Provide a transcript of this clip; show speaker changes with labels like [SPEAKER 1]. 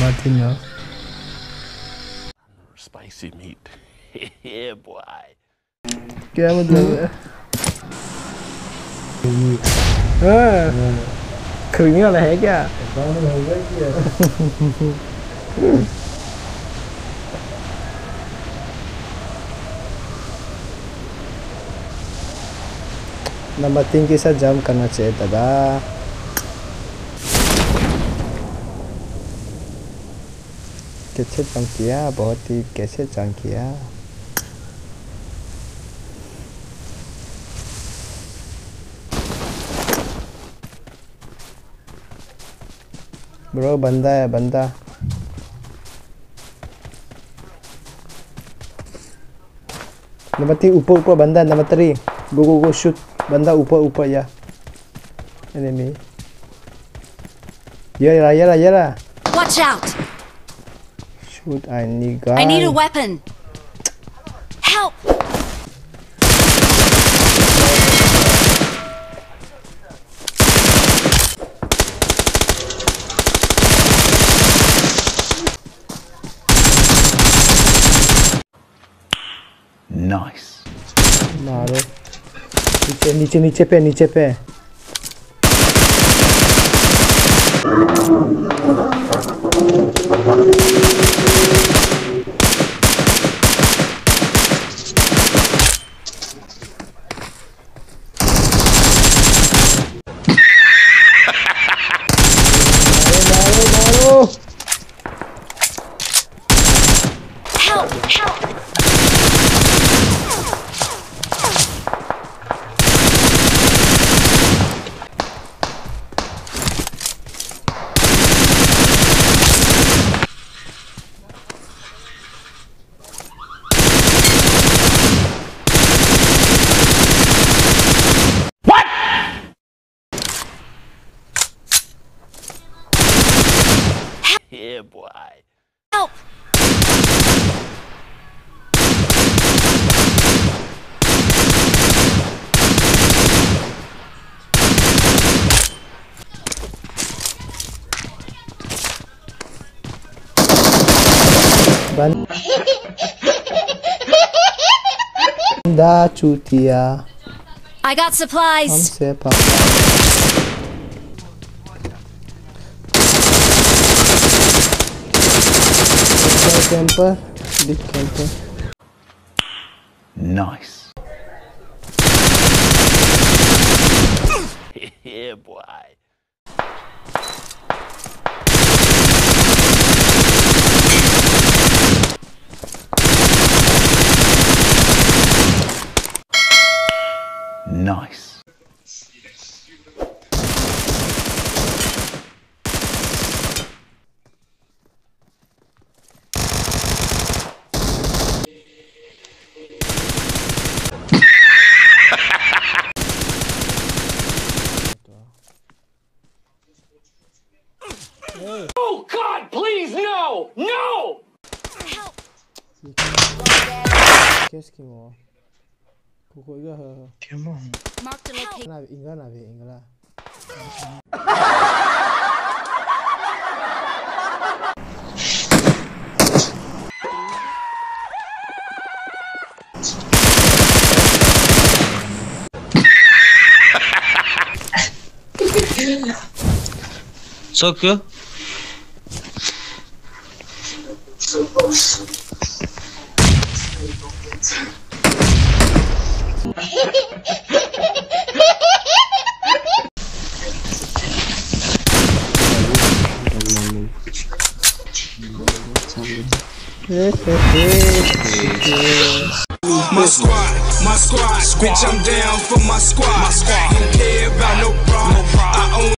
[SPEAKER 1] nothing, no.
[SPEAKER 2] Spicy meat. Yeah, boy.
[SPEAKER 1] क्या मतलब है? खरीदने वाला है क्या? नंबर 3 के साथ जंप करना चाहिए दादा। कैसे जंप किया, बहुत ही कैसे जंप किया। ब्रो बंदा है बंदा। नंबर 3 ऊपर बंदा। नंबर 3 go shoot banda ऊपर या enemy yeah
[SPEAKER 3] watch out
[SPEAKER 1] shoot I need guy.
[SPEAKER 3] I need a weapon help
[SPEAKER 2] Nice.
[SPEAKER 1] मारो नीचे पे मारो
[SPEAKER 3] help
[SPEAKER 2] Yeah, boy.
[SPEAKER 3] help
[SPEAKER 1] बंदा चूतिया
[SPEAKER 3] I got supplies
[SPEAKER 1] हमसे पापा camper big camper
[SPEAKER 2] Nice. Yeah, boy. Nice.
[SPEAKER 4] Oh God, please, no! No!
[SPEAKER 1] Qu'est-ce qu'il m'a? Pourquoi il a?
[SPEAKER 3] mark the location
[SPEAKER 1] Ingala.
[SPEAKER 5] So good.
[SPEAKER 6] My squad, bitch, I'm down for my squad. Don't care about no problem. I own